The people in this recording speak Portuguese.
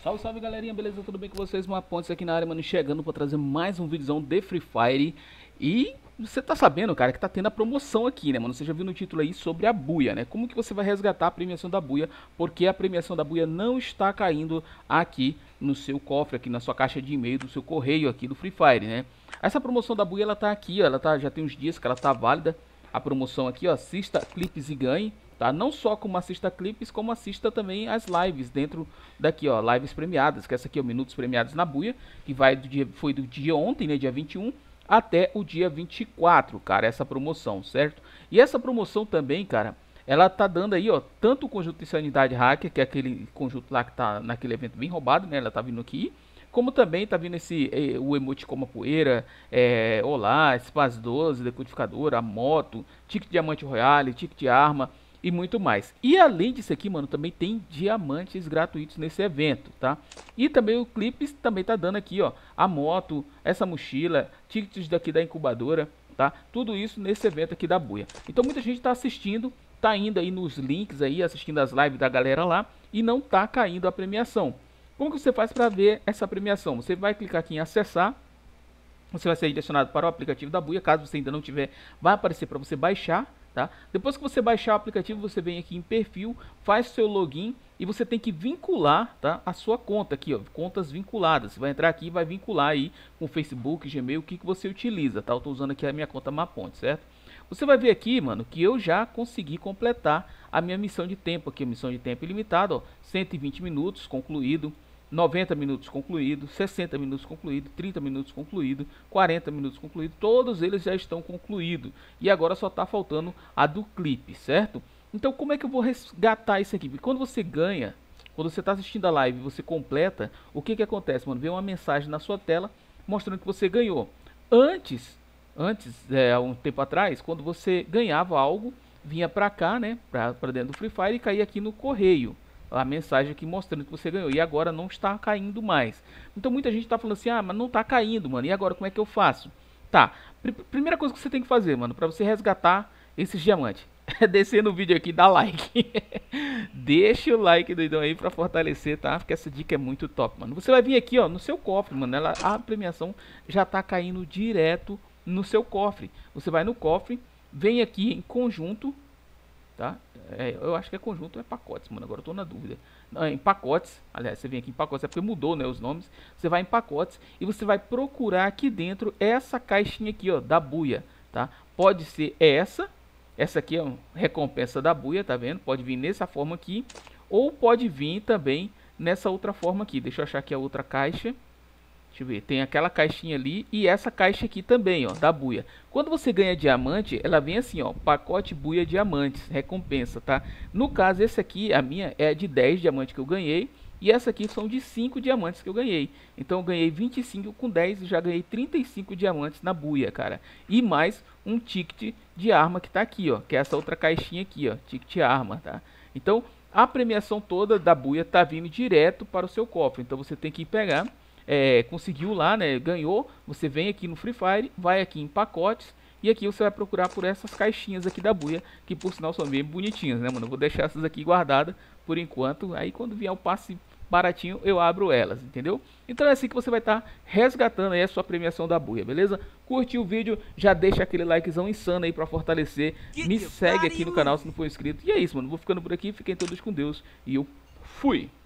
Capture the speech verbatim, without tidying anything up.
Salve, salve galerinha, beleza? Tudo bem com vocês? Mapontes aqui na área, mano, chegando pra trazer mais um vídeozão de Free Fire. E você tá sabendo, cara, que tá tendo a promoção aqui, né, mano? Você já viu no título aí sobre a buia, né? Como que você vai resgatar a premiação da buia? Porque a premiação da buia não está caindo aqui no seu cofre, aqui na sua caixa de e-mail, do seu correio aqui do Free Fire, né? Essa promoção da buia, ela tá aqui, ó, ela tá, já tem uns dias que ela tá válida. A promoção aqui, ó, assista clipes e ganhe. Tá? Não só como assista clipes, como assista também as lives dentro daqui, ó, lives premiadas, que essa aqui é o Minutos Premiados na Buia, que vai do dia, foi do dia ontem, né, dia vinte e um, até o dia vinte e quatro, cara, essa promoção, certo? E essa promoção também, cara, ela tá dando aí, ó, tanto o conjunto de Insanidade Hacker, que é aquele conjunto lá que tá naquele evento bem roubado, né, ela tá vindo aqui, como também tá vindo esse, eh, o emote como a poeira, é, olá, Spaz doze, decodificador, a moto, ticket diamante royale, ticket de arma, e muito mais. E além disso aqui, mano, também tem diamantes gratuitos nesse evento, tá? E também o Clipes também tá dando aqui, ó, a moto, essa mochila, tickets daqui da incubadora, tá? Tudo isso nesse evento aqui da Buia. Então muita gente tá assistindo, tá indo aí nos links aí, assistindo as lives da galera lá e não tá caindo a premiação. Como que você faz para ver essa premiação? Você vai clicar aqui em acessar. Você vai ser direcionado para o aplicativo da Buia, caso você ainda não tiver, vai aparecer para você baixar. Tá? Depois que você baixar o aplicativo, você vem aqui em perfil, faz seu login e você tem que vincular, tá, a sua conta aqui, ó, contas vinculadas. Você vai entrar aqui e vai vincular aí com Facebook, Gmail, o que, que você utiliza, tá? Eu tô usando aqui a minha conta Maponte, certo? Você vai ver aqui, mano, que eu já consegui completar a minha missão de tempo aqui, a missão de tempo ilimitada, ó, cento e vinte minutos concluído. noventa minutos concluído, sessenta minutos concluído, trinta minutos concluído, quarenta minutos concluído, todos eles já estão concluídos. E agora só está faltando a do clipe, certo? Então como é que eu vou resgatar isso aqui? Porque quando você ganha, quando você está assistindo a live e você completa, o que que acontece, mano? Vem uma mensagem na sua tela mostrando que você ganhou. Antes, antes, é, há um tempo atrás, quando você ganhava algo, vinha pra cá, né, pra, pra dentro do Free Fire e caía aqui no correio. A mensagem aqui mostrando que você ganhou. E agora não está caindo mais. Então muita gente está falando assim, ah, mas não está caindo, mano. E agora como é que eu faço? Tá, pr primeira coisa que você tem que fazer, mano, para você resgatar esses diamantes, é descer no vídeo aqui e dar like. Deixa o like, doidão, aí para fortalecer, tá? Porque essa dica é muito top, mano. Você vai vir aqui, ó, no seu cofre, mano. Ela, a premiação já tá caindo direto no seu cofre. Você vai no cofre, vem aqui em conjunto. Tá? É, eu acho que é conjunto ou é pacotes, mano. Agora eu tô na dúvida. Não, é em pacotes. Aliás, você vem aqui em pacotes, é porque mudou, né, os nomes. Você vai em pacotes e você vai procurar aqui dentro essa caixinha aqui, ó, da buia, tá? Pode ser essa. Essa aqui é uma recompensa da buia, tá vendo? Pode vir nessa forma aqui. Ou pode vir também nessa outra forma aqui. Deixa eu achar aqui a outra caixa. Deixa eu ver, tem aquela caixinha ali e essa caixa aqui também, ó, da buia. Quando você ganha diamante, ela vem assim, ó, pacote buia diamantes, recompensa, tá? No caso, esse aqui, a minha é de dez diamantes que eu ganhei e essa aqui são de cinco diamantes que eu ganhei. Então eu ganhei vinte e cinco com dez e já ganhei trinta e cinco diamantes na buia, cara. E mais um ticket de arma que tá aqui, ó, que é essa outra caixinha aqui, ó, ticket arma, tá? Então, a premiação toda da buia tá vindo direto para o seu cofre. Então você tem que ir pegar. É, conseguiu lá, né, ganhou, você vem aqui no Free Fire, vai aqui em pacotes e aqui você vai procurar por essas caixinhas aqui da buia, que por sinal são bem bonitinhas, né, mano? Eu vou deixar essas aqui guardadas por enquanto, aí quando vier o passe baratinho eu abro elas, entendeu? Então é assim que você vai estar tá resgatando aí a sua premiação da buia, beleza? Curte o vídeo, já deixa aquele likezão insano aí pra fortalecer, me segue aqui no canal se não for inscrito, e é isso, mano, vou ficando por aqui, fiquem todos com Deus e eu fui!